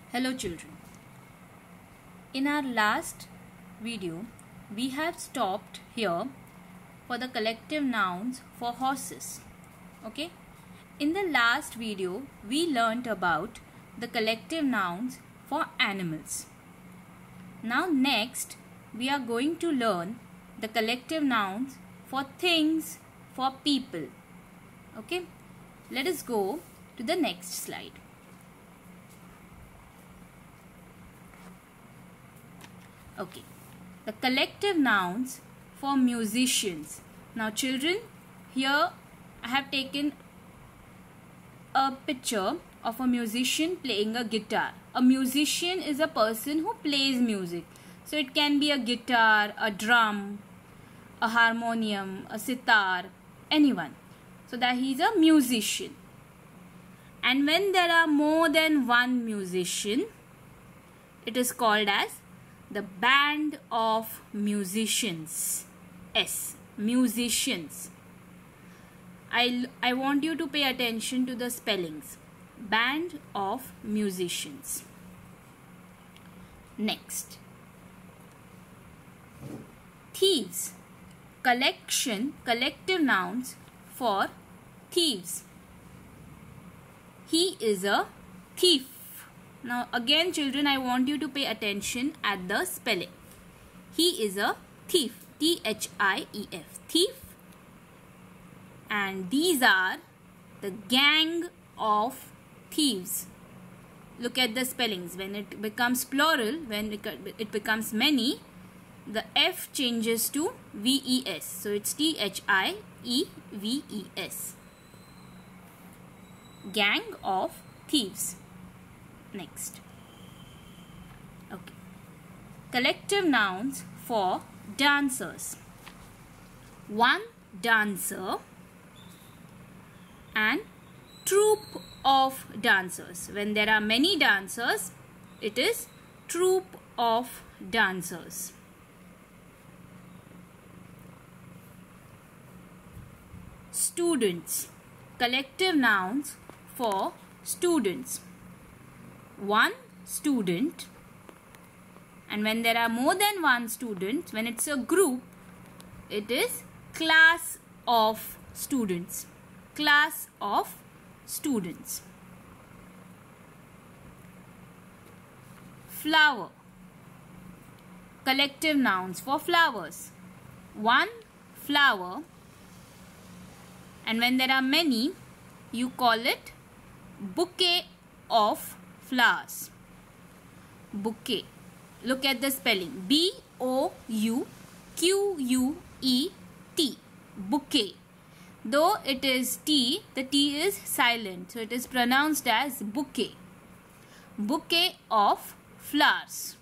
Hello children. In our last video, we have stopped here for the collective nouns for horses. Okay. In the last video, we learnt about the collective nouns for animals. Now next, we are going to learn the collective nouns for things, for people. Okay. Let us go to the next slide. Okay, the collective nouns for musicians. Now children, here I have taken a picture of a musician playing a guitar. A musician is a person who plays music. So it can be a guitar, a drum, a harmonium, a sitar, anyone. So that he is a musician. And when there are more than one musician, it is called as the band of musicians. Musicians. I want you to pay attention to the spellings. Band of musicians. Next. Thieves. Collective nouns for thieves. He is a thief. Now again children, I want you to pay attention at the spelling. He is a thief. T-H-I-E-F. Thief. And these are the gang of thieves. Look at the spellings. When it becomes plural, when it becomes many, the F changes to V-E-S. So it's T-H-I-E-V-E-S. Gang of thieves. Next. Okay. Collective nouns for dancers. One dancer and troop of dancers. When there are many dancers, it is troop of dancers. Students. Collective nouns for students. One student, and when there are more than one student, when it's a group, it is class of students. Class of students. Flower. Collective nouns for flowers. One flower, and when there are many, you call it bouquet of flowers. Bouquet. Look at the spelling. B-O-U-Q-U-E-T. Bouquet. Though it is T, the T is silent. So it is pronounced as bouquet. Bouquet of flowers.